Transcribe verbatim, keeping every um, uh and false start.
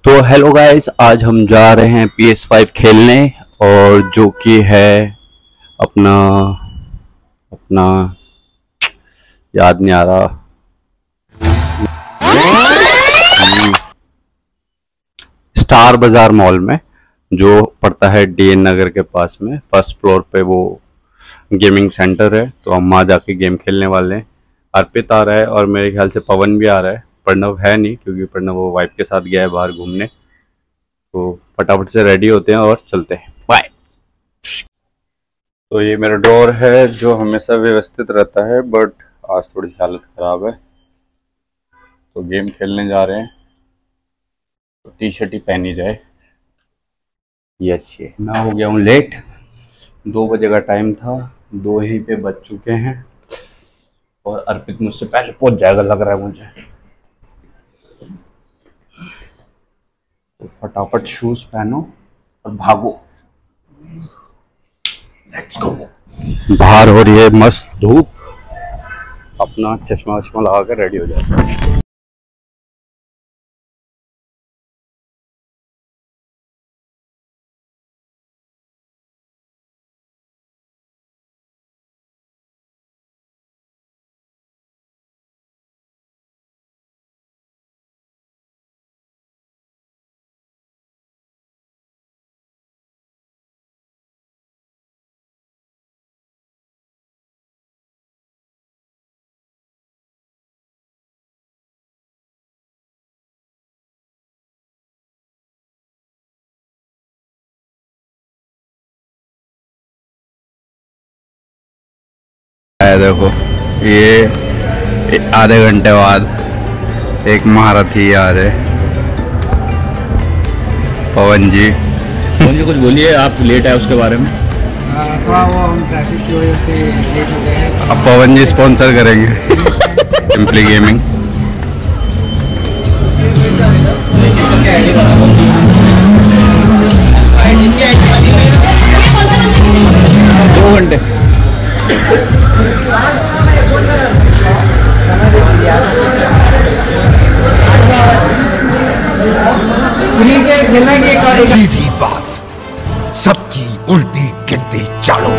तो hello guys, आज हम जा रहे हैं पी एस फाइव खेलने, और जो कि है अपना अपना याद नहीं आ रहा, स्टार बाजार मॉल में जो पड़ता है डी एन नगर के पास में। फर्स्ट फ्लोर पे वो गेमिंग सेंटर है, तो हम वहाँ जाके गेम खेलने वाले हैं। अर्पित आ रहा है और मेरे ख्याल से पवन भी आ रहा है। प्रणव है नहीं, क्योंकि प्रणव वो वाइफ के साथ गया है बाहर घूमने। तो फटाफट से रेडी होते हैं और चलते हैं। बाय। तो ये मेरा ड्रॉर है जो हमेशा व्यवस्थित रहता है, बट आज थोड़ी हालत ख़राब है, तो गेम खेलने जा रहे हैं तो टी शर्ट ही पहनी जाए, ये अच्छी है। मैं हो गया हूँ लेट, दो बजे का टाइम था, दो ही पे बज चुके हैं और अर्पित मुझसे पहले पहुंच जाएगा लग रहा है मुझे। तो फटाफट शूज पहनो और भागो। Let's go. बाहर हो रही है मस्त धूप, अपना चश्मा वश्मा लगा कर रेडी हो जाए। देखो, ये आधे घंटे बाद एक महारथी आ रहे। पवन जी पवन जी कुछ बोलिए, आप लेट है उसके बारे में। थोड़ा वो हम ट्रैफिक की वजह से लेट हो गए हैं। अब पवन जी स्पॉन्सर करेंगे सिंपली गेमिंग। दो घंटे सीधी बात, सबकी उल्टी गिनती चालू।